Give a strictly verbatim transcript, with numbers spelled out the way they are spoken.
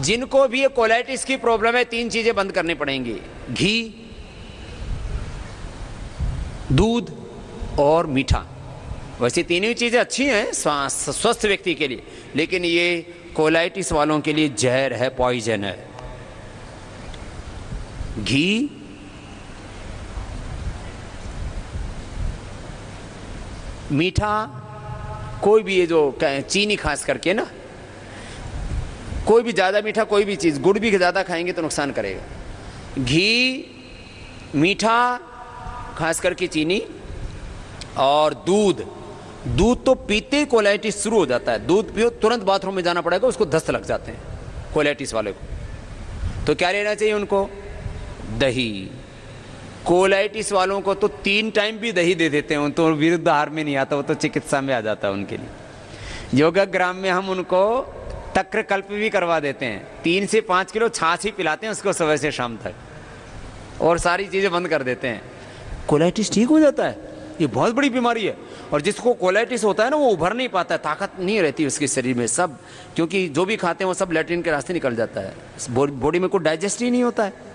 जिनको भी ये कोलाइटिस की प्रॉब्लम है, तीन चीजें बंद करनी पड़ेंगी, घी, दूध और मीठा। वैसे तीनों ही चीजें अच्छी हैं स्वस्थ व्यक्ति के लिए, लेकिन ये कोलाइटिस वालों के लिए जहर है, पॉइजन है। घी, मीठा, कोई भी ये जो चीनी खास करके ना, कोई भी ज़्यादा मीठा कोई भी चीज़, गुड़ भी ज़्यादा खाएंगे तो नुकसान करेगा। घी, मीठा खास करके चीनी, और दूध। दूध तो पीते ही कोलाइटिस शुरू हो जाता है। दूध पियो तुरंत बाथरूम में जाना पड़ेगा, उसको दस्त लग जाते हैं कोलाइटिस वाले को। तो क्या लेना चाहिए उनको? दही। कोलाइटिस वालों को तो तीन टाइम भी दही दे देते हैं, तो विरुद्ध आहार में नहीं आता, वो तो चिकित्सा में आ जाता है उनके लिए। योगाग्राम में हम उनको तक्र कल्प भी करवा देते हैं, तीन से पाँच किलो छाछ ही पिलाते हैं उसको सुबह से शाम तक, और सारी चीज़ें बंद कर देते हैं। कोलाइटिस ठीक हो जाता है। ये बहुत बड़ी बीमारी है, और जिसको कोलाइटिस होता है ना, वो उभर नहीं पाता है, ताकत नहीं रहती उसके शरीर में सब, क्योंकि जो भी खाते हैं वो सब लैट्रिन के रास्ते निकल जाता है, बॉडी में कुछ डाइजेस्ट ही नहीं होता है।